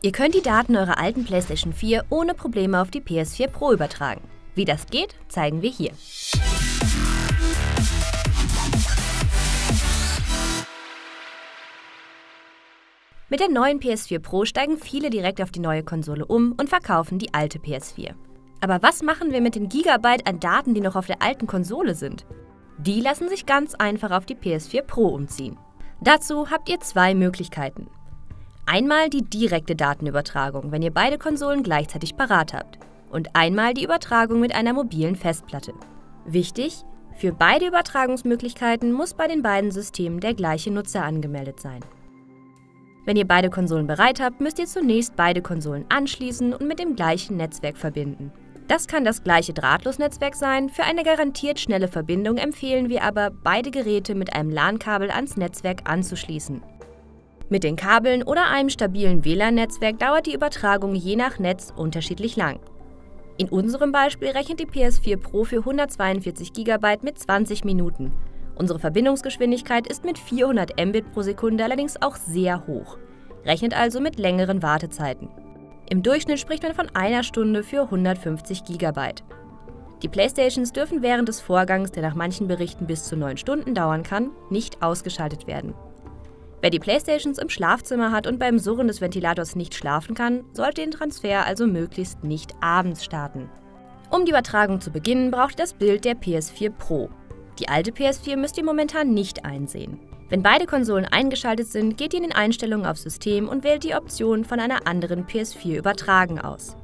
Ihr könnt die Daten eurer alten PlayStation 4 ohne Probleme auf die PS4 Pro übertragen. Wie das geht, zeigen wir hier. Mit der neuen PS4 Pro steigen viele direkt auf die neue Konsole um und verkaufen die alte PS4. Aber was machen wir mit den Gigabyte an Daten, die noch auf der alten Konsole sind? Die lassen sich ganz einfach auf die PS4 Pro umziehen. Dazu habt ihr zwei Möglichkeiten. Einmal die direkte Datenübertragung, wenn ihr beide Konsolen gleichzeitig parat habt. Und einmal die Übertragung mit einer mobilen Festplatte. Wichtig: Für beide Übertragungsmöglichkeiten muss bei den beiden Systemen der gleiche Nutzer angemeldet sein. Wenn ihr beide Konsolen bereit habt, müsst ihr zunächst beide Konsolen anschließen und mit dem gleichen Netzwerk verbinden. Das kann das gleiche Drahtlosnetzwerk sein, für eine garantiert schnelle Verbindung empfehlen wir aber, beide Geräte mit einem LAN-Kabel ans Netzwerk anzuschließen. Mit den Kabeln oder einem stabilen WLAN-Netzwerk dauert die Übertragung je nach Netz unterschiedlich lang. In unserem Beispiel rechnet die PS4 Pro für 142 GB mit 20 Minuten. Unsere Verbindungsgeschwindigkeit ist mit 400 Mbit pro Sekunde allerdings auch sehr hoch, rechnet also mit längeren Wartezeiten. Im Durchschnitt spricht man von einer Stunde für 150 GB. Die Playstations dürfen während des Vorgangs, der nach manchen Berichten bis zu 9 Stunden dauern kann, nicht ausgeschaltet werden. Wer die Playstations im Schlafzimmer hat und beim Surren des Ventilators nicht schlafen kann, sollte den Transfer also möglichst nicht abends starten. Um die Übertragung zu beginnen, braucht ihr das Bild der PS4 Pro. Die alte PS4 müsst ihr momentan nicht einsehen. Wenn beide Konsolen eingeschaltet sind, geht ihr in den Einstellungen auf System und wählt die Option von einer anderen PS4 übertragen aus.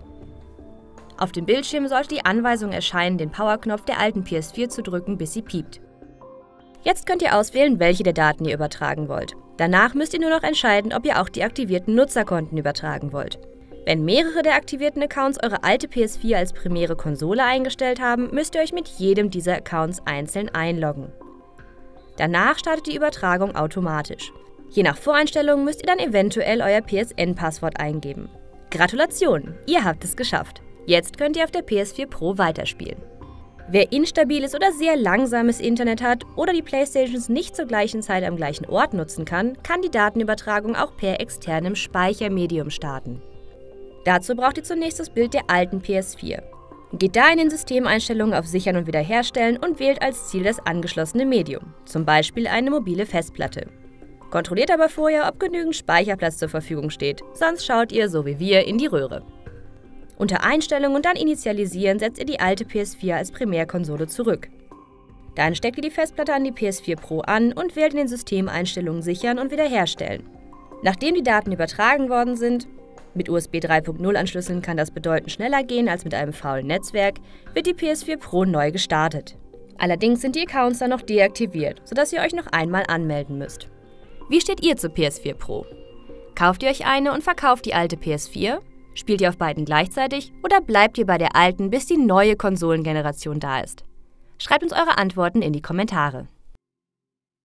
Auf dem Bildschirm sollte die Anweisung erscheinen, den Powerknopf der alten PS4 zu drücken, bis sie piept. Jetzt könnt ihr auswählen, welche der Daten ihr übertragen wollt. Danach müsst ihr nur noch entscheiden, ob ihr auch die aktivierten Nutzerkonten übertragen wollt. Wenn mehrere der aktivierten Accounts eure alte PS4 als primäre Konsole eingestellt haben, müsst ihr euch mit jedem dieser Accounts einzeln einloggen. Danach startet die Übertragung automatisch. Je nach Voreinstellungen müsst ihr dann eventuell euer PSN-Passwort eingeben. Gratulation, ihr habt es geschafft! Jetzt könnt ihr auf der PS4 Pro weiterspielen. Wer instabiles oder sehr langsames Internet hat oder die Playstations nicht zur gleichen Zeit am gleichen Ort nutzen kann die Datenübertragung auch per externem Speichermedium starten. Dazu braucht ihr zunächst das Bild der alten PS4. Geht da in den Systemeinstellungen auf Sichern und Wiederherstellen und wählt als Ziel das angeschlossene Medium, zum Beispiel eine mobile Festplatte. Kontrolliert aber vorher, ob genügend Speicherplatz zur Verfügung steht, sonst schaut ihr, so wie wir, in die Röhre. Unter Einstellungen und dann Initialisieren setzt ihr die alte PS4 als Primärkonsole zurück. Dann steckt ihr die Festplatte an die PS4 Pro an und wählt in den Systemeinstellungen Sichern und Wiederherstellen. Nachdem die Daten übertragen worden sind, mit USB 3.0 Anschlüssen kann das bedeutend schneller gehen als mit einem faulen Netzwerk, wird die PS4 Pro neu gestartet. Allerdings sind die Accounts dann noch deaktiviert, sodass ihr euch noch einmal anmelden müsst. Wie steht ihr zur PS4 Pro? Kauft ihr euch eine und verkauft die alte PS4? Spielt ihr auf beiden gleichzeitig oder bleibt ihr bei der alten, bis die neue Konsolengeneration da ist? Schreibt uns eure Antworten in die Kommentare.